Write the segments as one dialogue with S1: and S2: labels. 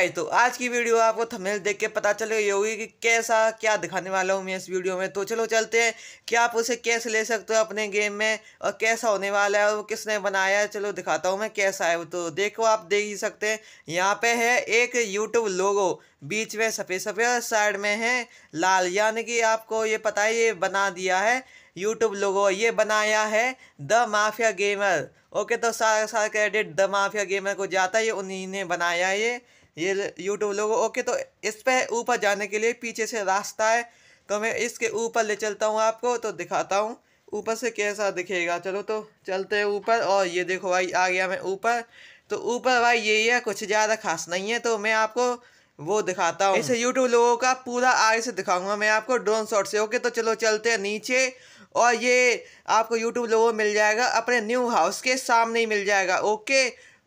S1: Guys, तो आज की वीडियो आपको थंबनेल देख के पता चल गई होगी कि कैसा क्या दिखाने वाला हूँ मैं इस वीडियो में। तो चलो चलते हैं कि आप उसे कैसे ले सकते हो अपने गेम में और कैसा होने वाला है और वो किसने बनाया है। चलो दिखाता हूँ मैं कैसा है वो। तो देखो, आप देख ही सकते हैं यहाँ पे है एक यूट्यूब लोगो, बीच में सफ़ेद सफ़ेद, साइड में है लाल, यानी कि आपको ये पता है ये बना दिया है यूट्यूब लोगो। ये बनाया है द माफिया गेमर। ओके, तो सारा सारा क्रेडिट द माफिया गेमर को जाता है, ये उन्हीं ने बनाया है ये यूट्यूब लोगो। ओके, तो इस पे ऊपर जाने के लिए पीछे से रास्ता है, तो मैं इसके ऊपर ले चलता हूँ आपको, तो दिखाता हूँ ऊपर से कैसा दिखेगा। चलो तो चलते हैं ऊपर। और ये देखो भाई, आ गया मैं ऊपर। तो ऊपर भाई यही है, कुछ ज़्यादा खास नहीं है। तो मैं आपको वो दिखाता हूँ, इसे यूट्यूब लोगों का पूरा आगे से दिखाऊंगा मैं आपको ड्रोन शॉट से। ओके, तो चलो चलते हैं नीचे। और ये आपको यूट्यूब लोगो मिल जाएगा अपने न्यू हाउस के सामने ही मिल जाएगा। ओके,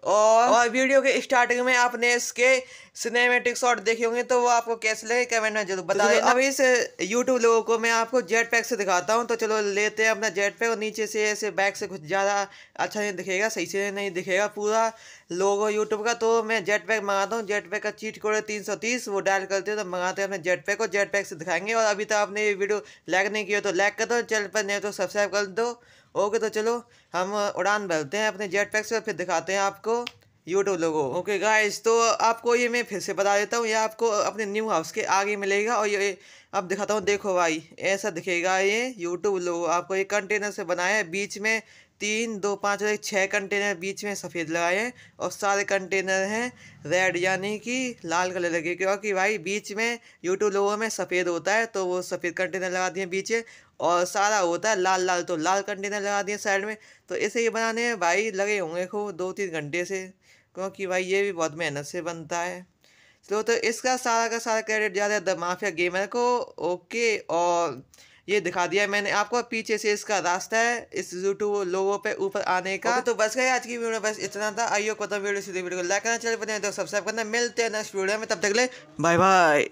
S1: और वीडियो के स्टार्टिंग में आपने इसके सिनेमैटिक शॉट देखे होंगे, तो वो आपको कैसे लगे कमेंट में जरूर बता देना। अब इस यूट्यूब लोगों को मैं आपको जेट पैक से दिखाता हूँ। तो चलो लेते हैं अपना जेट पैक, और नीचे से ऐसे बैक से कुछ ज़्यादा अच्छा नहीं दिखेगा, सही से नहीं दिखेगा पूरा लोगो यूट्यूब का। तो मैं जेट पैक मंगाता हूँ। जेट पैक का चीट कोड है 330, वो डायल करते हो तो मंगाते हैं अपने जेट पैक को। जेट पैक से दिखाएंगे। और अभी तक आपने ये वीडियो लाइक नहीं किया तो लाइक कर दो, चैनल पर नहीं तो सब्सक्राइब कर दो। ओके, तो चलो हम उड़ान भरते हैं अपने जेट पैक से और फिर दिखाते हैं आपको यूट्यूब लोगो। ओके गाइस, तो आपको ये मैं फिर से बता देता हूँ, ये आपको अपने न्यू हाउस के आगे मिलेगा। और ये अब दिखाता हूँ, देखो भाई ऐसा दिखेगा ये यूट्यूब लोगो। आपको एक कंटेनर से बनाया है, बीच में 3 2 5 और 6 कंटेनर बीच में सफ़ेद लगाए हैं, और सारे कंटेनर हैं रेड, यानी कि लाल कलर लगे, क्योंकि भाई बीच में यूट्यूब लोगो में सफ़ेद होता है, तो वो सफ़ेद कंटेनर लगा दिए बीच में, और सारा होता है लाल लाल, तो लाल कंटेनर लगा दिए साइड में। तो इसे ये बनाने में भाई लगे होंगे खूब 2-3 घंटे से, क्योंकि भाई ये भी बहुत मेहनत से बनता है। तो इसका सारा का सारा क्रेडिट जा रहा है द माफिया गेमर को। ओके, और ये दिखा दिया मैंने आपको, पीछे से इसका रास्ता है इस यूट्यूब लोगों पे ऊपर आने का। तो बस गए आज की वीडियो, बस इतना था। आइयो को तो वीडियो को लाइक करना, चैनल पर नहीं तो सब्सक्राइब करना। मिलते हैं नेक्स्ट वीडियो में, तब तक ले बाय बाय।